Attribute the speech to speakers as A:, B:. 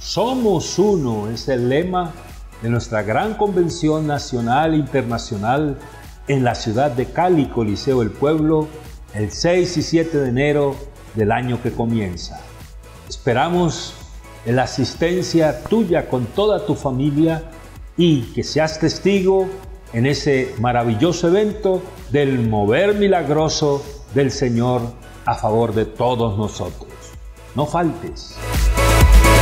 A: Somos uno es el lema de nuestra gran convención nacional e internacional en la ciudad de Cali, Coliseo del Pueblo, el 6 y 7 de enero del año que comienza. Esperamos en la asistencia tuya con toda tu familia y que seas testigo en ese maravilloso evento del mover milagroso del Señor a favor de todos nosotros. No faltes.